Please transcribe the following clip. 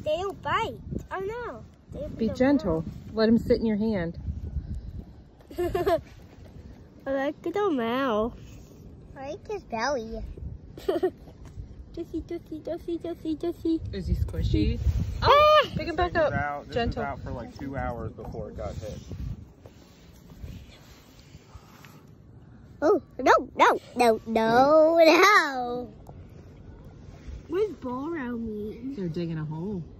They don't bite. Oh no. Be gentle. Let him sit in your hand. I like the mouth. I like his belly. Dusty. Is he squishy? Oh, pick him back up. This Gentle. was out for like 2 hours before it got hit. Oh, no. What does ball round mean? They're digging a hole.